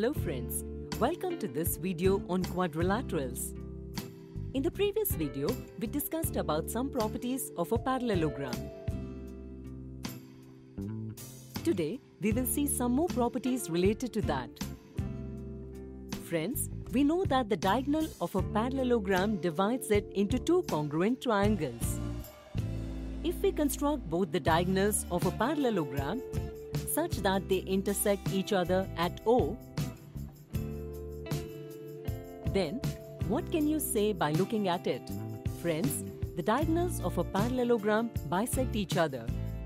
Hello friends, welcome to this video on quadrilaterals. In the previous video, we discussed about some properties of a parallelogram. Today, we will see some more properties related to that. Friends, we know that the diagonal of a parallelogram divides it into two congruent triangles. If we construct both the diagonals of a parallelogram such that they intersect each other at O, then what can you say by looking at it? Friends, the diagonals of a parallelogram bisect each other.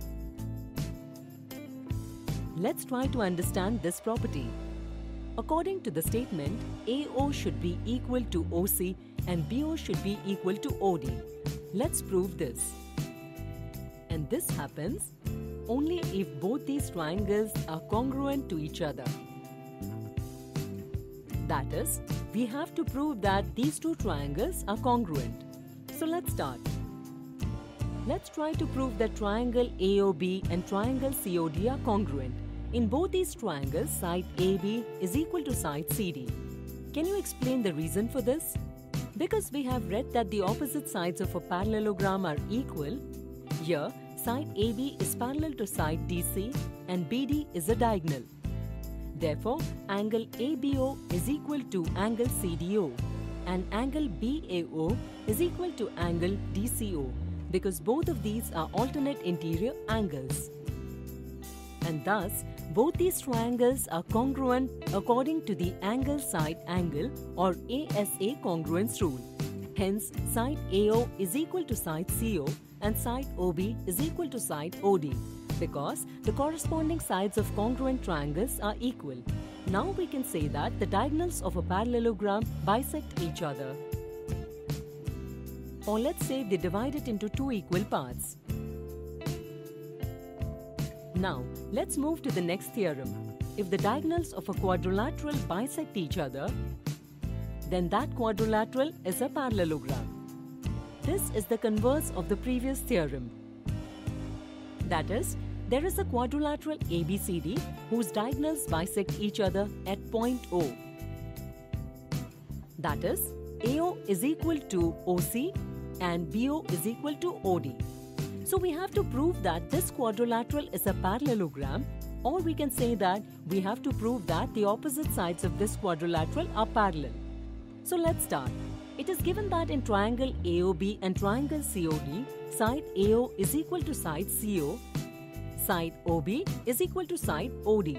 Let's try to understand this property. According to the statement, AO should be equal to OC and BO should be equal to OD. Let's prove this. And this happens only if both these triangles are congruent to each other. That is, we have to prove that these two triangles are congruent. So let's start. Let's try to prove that triangle AOB and triangle COD are congruent. In both these triangles, side AB is equal to side CD. Can you explain the reason for this? Because we have read that the opposite sides of a parallelogram are equal. Here, side AB is parallel to side DC and BD is a diagonal. Therefore, angle ABO is equal to angle CDO and angle BAO is equal to angle DCO because both of these are alternate interior angles. And thus, both these triangles are congruent according to the angle side angle or ASA congruence rule. Hence, side AO is equal to side CO and side OB is equal to side OD because the corresponding sides of congruent triangles are equal. Now we can say that the diagonals of a parallelogram bisect each other. Or let's say they divide it into two equal parts. Now, let's move to the next theorem. If the diagonals of a quadrilateral bisect each other, then that quadrilateral is a parallelogram. This is the converse of the previous theorem. That is, there is a quadrilateral ABCD whose diagonals bisect each other at point O. That is, AO is equal to OC and BO is equal to OD. So we have to prove that this quadrilateral is a parallelogram, or we can say that we have to prove that the opposite sides of this quadrilateral are parallel. So let's start. It is given that in triangle AOB and triangle COD, side AO is equal to side CO, side OB is equal to side OD.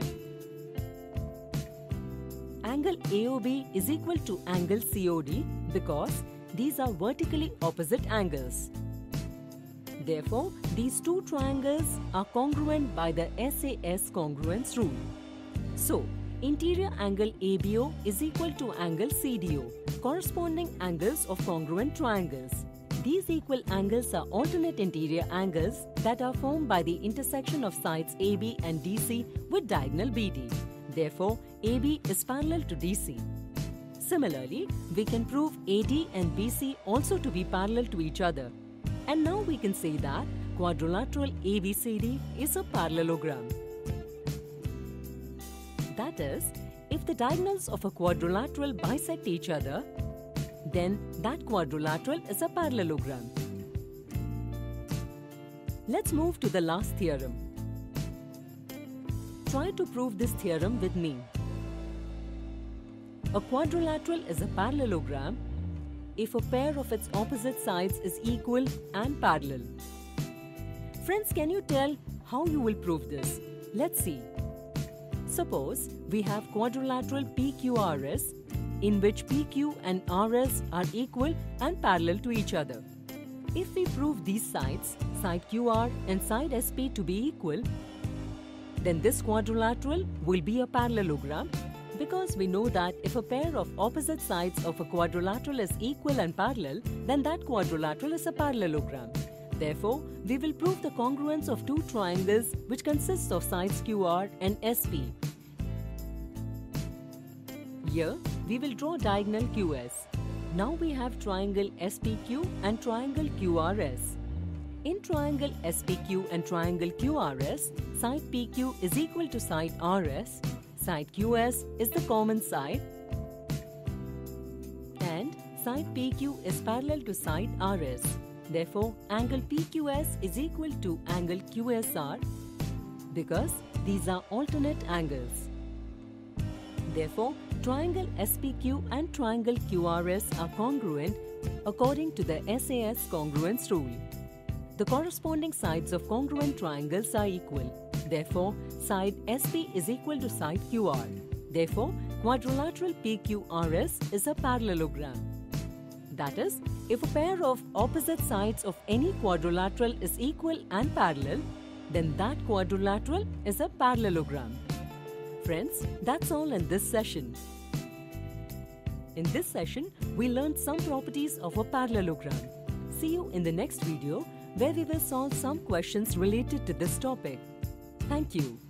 Angle AOB is equal to angle COD because these are vertically opposite angles. Therefore, these two triangles are congruent by the SAS congruence rule. So, interior angle ABO is equal to angle CDO, corresponding angles of congruent triangles. These equal angles are alternate interior angles that are formed by the intersection of sides AB and DC with diagonal BD. Therefore, AB is parallel to DC. Similarly, we can prove AD and BC also to be parallel to each other. And now we can say that quadrilateral ABCD is a parallelogram. That is, if the diagonals of a quadrilateral bisect each other, then that quadrilateral is a parallelogram. Let's move to the last theorem. Try to prove this theorem with me. A quadrilateral is a parallelogram if a pair of its opposite sides is equal and parallel. Friends, can you tell how you will prove this? Let's see. Suppose we have quadrilateral PQRS in which PQ and RS are equal and parallel to each other. If we prove these sides, side QR and side SP to be equal, then this quadrilateral will be a parallelogram because we know that if a pair of opposite sides of a quadrilateral is equal and parallel, then that quadrilateral is a parallelogram. Therefore, we will prove the congruence of two triangles which consists of sides QR and SP. Here, we will draw diagonal QS. Now we have triangle SPQ and triangle QRS. In triangle SPQ and triangle QRS, side PQ is equal to side RS Side QS is the common side and side PQ is parallel to side RS. Therefore, angle PQS is equal to angle QSR because these are alternate angles. Therefore, triangle SPQ and triangle QRS are congruent according to the SAS congruence rule. The corresponding sides of congruent triangles are equal. Therefore, side SP is equal to side QR. Therefore, quadrilateral PQRS is a parallelogram. That is, if a pair of opposite sides of any quadrilateral is equal and parallel, then that quadrilateral is a parallelogram. Friends, that's all in this session. In this session, we learned some properties of a parallelogram. See you in the next video where we will solve some questions related to this topic. Thank you.